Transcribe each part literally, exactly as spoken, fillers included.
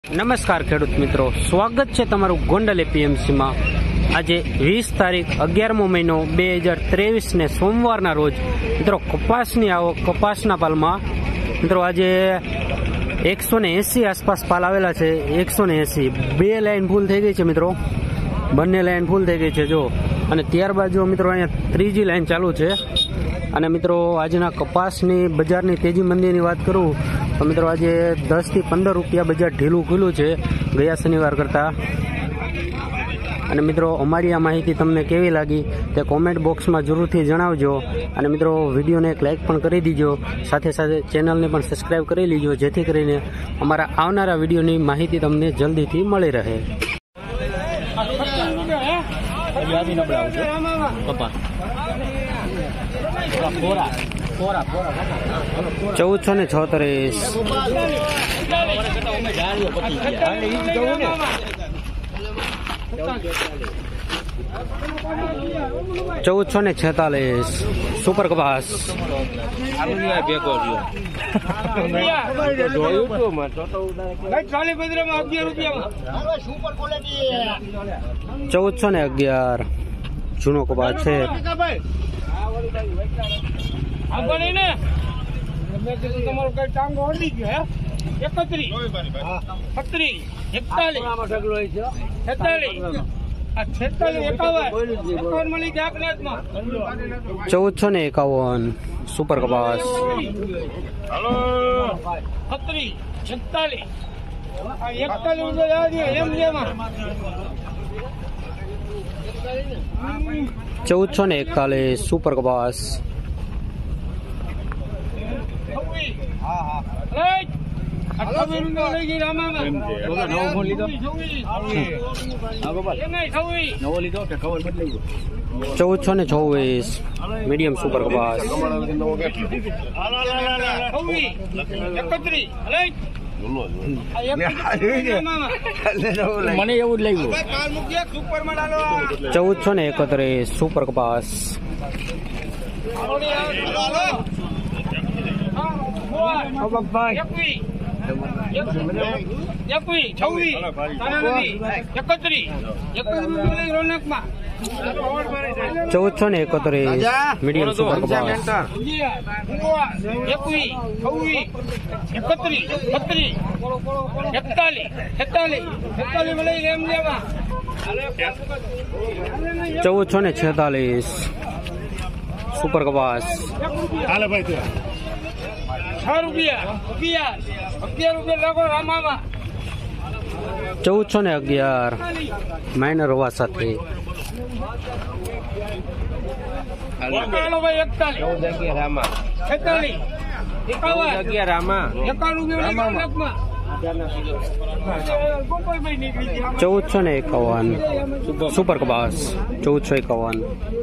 નમસ્કાર ખેડૂત મિત્રો, સ્વાગત છે તમારું ગોંડલ એપીએમસી માં। આજે વીસ તારીખ અગિયારમો મહિનો બે હજાર ત્રેવીસ ને સોમવારના રોજ મિત્રો કપાસની આવક કપાસના પાલમાં મિત્રો આજે એકસો ને એસી આસપાસ પાલ આવેલા છે। એકસો ને એસી બે લાઈન ફૂલ થઈ ગઈ છે મિત્રો, બંને લાઈન ફૂલ થઈ ગઈ છે જો। અને ત્યારબાદ જો મિત્રો અહીંયા ત્રીજી લાઈન ચાલુ છે। અને મિત્રો આજના કપાસની બજારની તેજી મંદીની વાત કરું તો મિત્રો આજે દસ થી પંદર રૂપિયા બજાર ઢીલું ખુલ્લું છે ગયા શનિવાર કરતા। અને મિત્રો અમારી આ માહિતી તમને કેવી લાગી તે કોમેન્ટ બોક્સમાં જરૂરથી જણાવજો। અને મિત્રો વિડીયોને એક લાઇક પણ કરી દીજો, સાથે સાથે ચેનલને પણ સબસ્ક્રાઈબ કરી લીજો, જેથી કરીને અમારા આવનારા વિડીયોની માહિતી તમને જલ્દીથી મળી રહે। ચૌદસો ને છોતરીસ, ચૌદસો ને છેતાલીસ સુપર કપાસ, ચૌદસો ને અગિયાર જૂનો કપાસ છે। ચૌદસો ને એકાવન સુપર કપાસ, ચૌદસો ને એકતાલીસ સુપર કપાસ, ચૌદસો ને ચોવીસ મીડિયમ સુપર કપાસ, મને એવું જ લાગ્યું। ચૌદસો ને એકત્રીસ સુપર કપાસ, ચૌદસો ને એકત્રીસ મીડિયમ સુપર કપાસ, ચૌદસો ને છેતાલીસ સુપર કપાસ, ચૌદસો ને અગિયાર માઇનર હોવા સાથે, ચૌદસો ને એકાવન સુપર કપાસ, ચૌદસો એકાવન,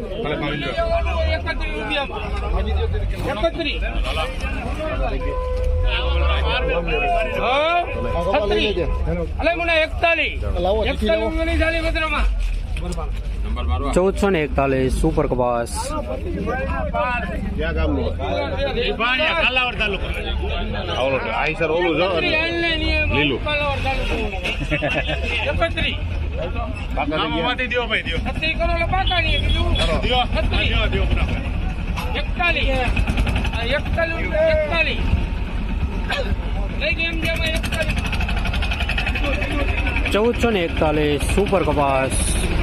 ચૌદસો ને એકતાલીસ સુપર કપાસ, ચૌદસો ને એકતાલીસ સુપર કપાસ,